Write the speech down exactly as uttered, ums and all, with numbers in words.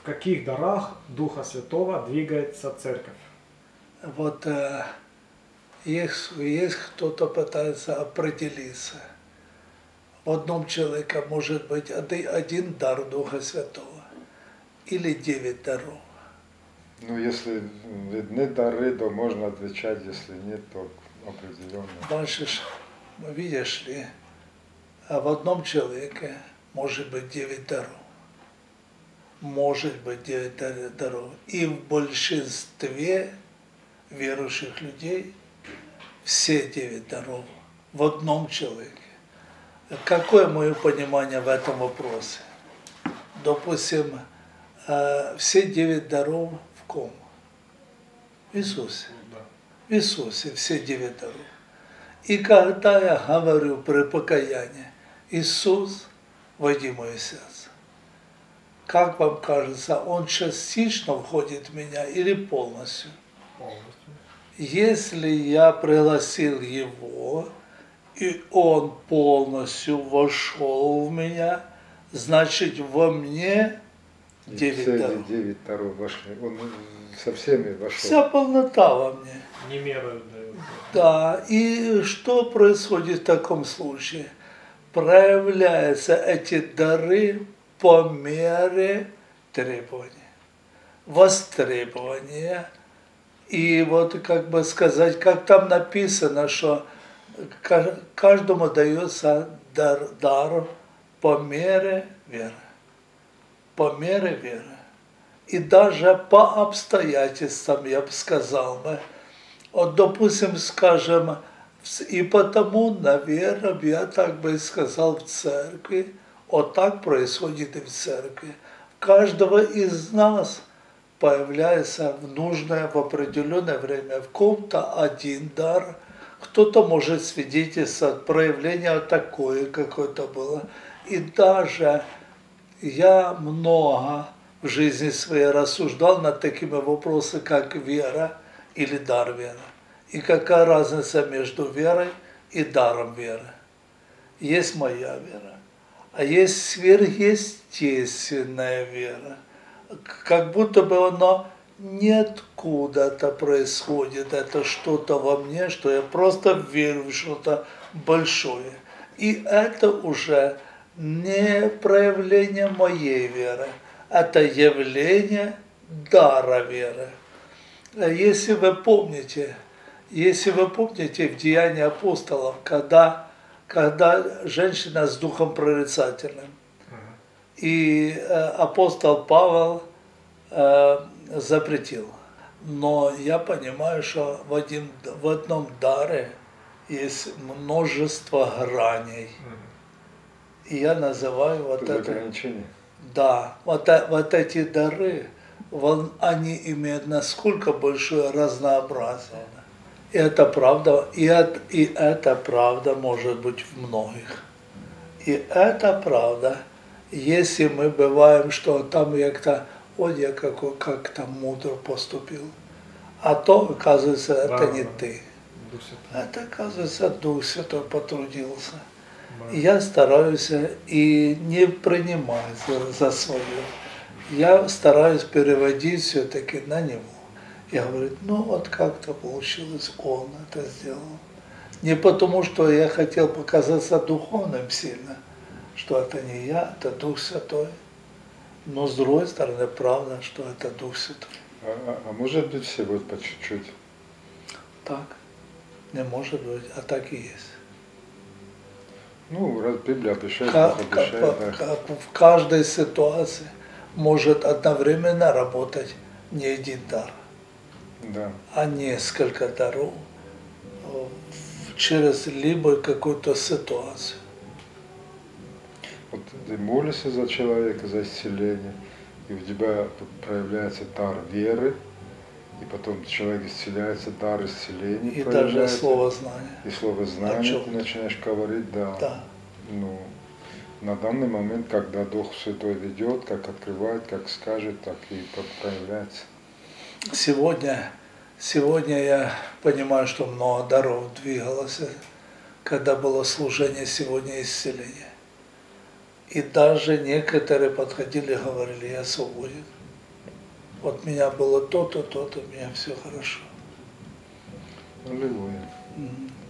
В каких дарах Духа Святого двигается Церковь? Вот э, есть, есть кто-то пытается определиться. В одном человеке может быть один дар Духа Святого или девять даров. Ну, если видны дары, то можно отвечать, если нет, то определенно. Дальше, видишь ли, в одном человеке может быть девять даров. Может быть девять даров. И в большинстве верующих людей все девять даров в одном человеке. Какое мое понимание в этом вопросе? Допустим, все девять даров в ком? В Иисусе. В Иисусе все девять даров. И когда я говорю при покаянии, Иисус, войди в мое сердце, как вам кажется, Он частично входит в меня или полностью? Полностью. Если я пригласил Его, и Он полностью вошел в меня, значит во мне девять даров. девять даров вошли. Он со всеми вошел. Вся полнота во мне. Не меру дает. Да, и что происходит в таком случае? Проявляются эти дары по мере требования, востребования. И вот как бы сказать, как там написано, что каждому дается дар, дар по мере веры. По мере веры. И даже по обстоятельствам, я бы сказал бы. Вот, допустим, скажем, и потому, наверное, я так бы сказал в церкви, вот так происходит и в церкви. Каждого из нас появляется в нужное, в определенное время, в ком-то один дар, кто-то может свидетельствовать, проявление такое какое-то было. И даже я много в жизни своей рассуждал над такими вопросами, как вера или дар веры. И какая разница между верой и даром веры. Есть моя вера, а есть сверхъестественная вера. Как будто бы оно ниоткуда-то происходит, это что-то во мне, что я просто верю в что-то большое. И это уже не проявление моей веры, это явление дара веры. Если вы помните, если вы помните в Деянии апостолов, когда, когда женщина с духом прорицательным, и апостол Павел э, запретил. Но я понимаю, что в, один, в одном даре есть множество граней. И я называю вот это... Ограничения. Да, вот, вот эти дары, они имеют насколько большое разнообразие. И это правда, и это, и это правда может быть в многих. И это правда. Если мы бываем, что там як-то, вот я какой, как-то мудро поступил, а то, оказывается, это да, не да. ты. Это, оказывается, Дух Святой потрудился. Да. И я стараюсь и не принимать за, за свое. Я стараюсь переводить все-таки на Него. Я говорю, ну вот как-то получилось, Он это сделал. Не потому, что я хотел показаться духовным сильно, что это не я, это Дух Святой. Но с другой стороны, правда, что это Дух Святой. А, а, а может быть всего по чуть-чуть? Так. Не может быть, а так и есть. Ну, раз Библия обещает, как, обещает, как, да. как в каждой ситуации может одновременно работать не один дар, да. а несколько даров через либо какую-то ситуацию. Вот ты молишься за человека, за исцеление, и у тебя проявляется дар веры, и потом человек исцеляется, дар исцеления и даже слово знания. И слово знания ты начинаешь говорить, да. да. Ну, на данный момент, когда Дух Святой ведет, как открывает, как скажет, так и проявляется. Сегодня, сегодня я понимаю, что много даров двигалось, когда было служение, сегодня исцеление. И даже некоторые подходили и говорили, я свободен. вот меня было то-то, то-то, у меня все хорошо. Аллилуйя. Мгм.